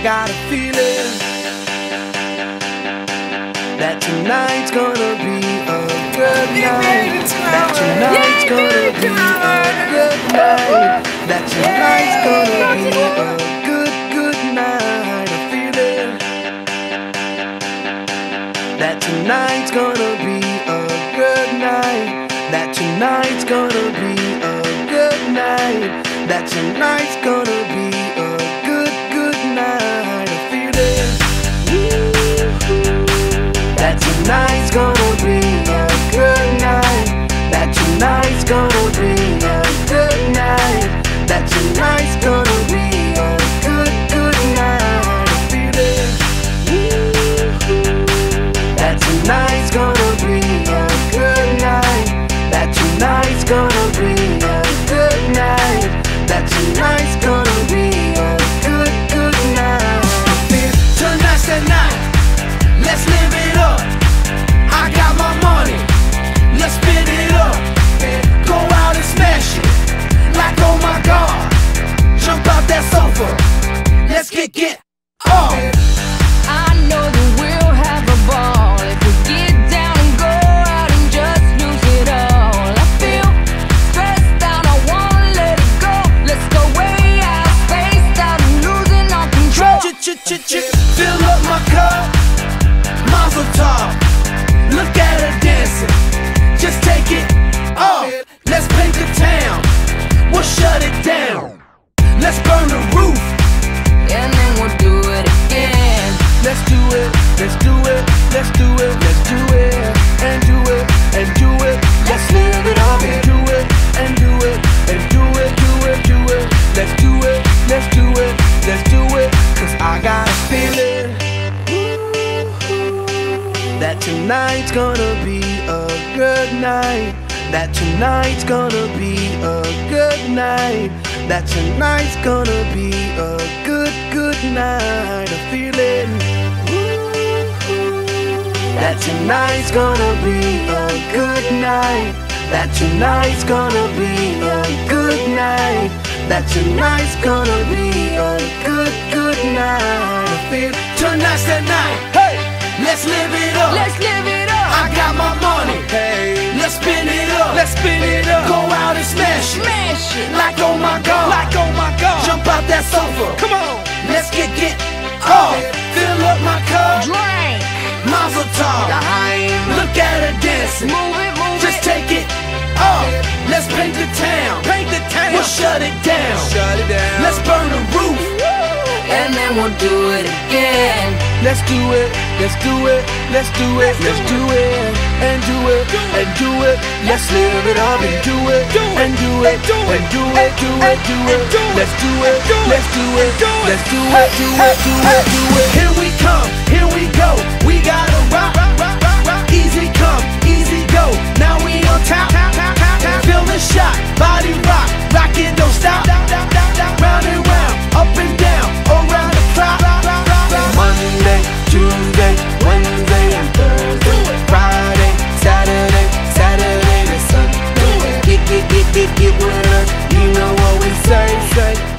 got a feeling that tonight's gonna be a good night. That tonight's gonna be a good night. That tonight's gonna be a good night. A feeling that tonight's gonna be a good night. That tonight's gonna be a good night. That tonight's gonna be a good night. A feeling that tonight's gonna be a good night. That tonight's gonna be a good night. That tonight's gonna be a good night. A feeling that tonight's gonna be a good night. That tonight's gonna be a good night. That tonight's gonna be a good night. Tonight's the night. Let's live it up. I got my money. Let's spin it up. Go out and smash it. Like oh my God. Jump out that sofa. Let's get off. I know that we'll have a ball if we get down and go out and just lose it all. I feel stressed out, I wanna let it go. Let's go way out, spaced out and losing all control. Fill up my cup, Mazel tov. Look at her dancing, just take it off. Let's paint the town, we'll shut it down. Let's burn the roof, And then we'll do it again. let's do it, let's do it, let's do it, let's do it, and do it, and do it. Let's live it up and do it, and do it, and do it, do it, do it. Let's do it, let's do it, let's do it. Cause I got a feeling that tonight's gonna be a good night. That tonight's gonna be a good night. That tonight's gonna be a good night. A feeling that tonight's gonna be a good night. That tonight's gonna be a good night. That tonight's gonna be a good night. I feel tonight's the night. Hey, let's live it up. Let's live it up. I got my money. Hey, let's spin it up. Let's spin it up. Go out and smash it. Smash it. Like oh my God. Like oh my God. Jump out that sofa. Come on. Let's get off. Fill up my cup. Drink. Mazel tov. Look at her dancing. Move it, move Just it. take it off. Let's paint the town. Paint the town. We'll shut it down. Shut it down. Let's burn the roof. And then we'll do it again. Let's do it. Let's do it. Let's do it. Let's do it. And do it. And do it. Let's live it up and do it. And do it. And do it. Do it. Do it. Let's do it. Let's do it. Let's do it. Do it. Do it. Do it. Here we come. Here we go. We gotta rock. Easy come. Easy go. Now we on top. Feel the shot. Body rock. Rock it. Don't stop. Round and round. Up and down. Around the clock. Monday, Tuesday, Wednesday, and Thursday, Friday, Saturday, Saturday to Sunday. Get with us. You know what we say.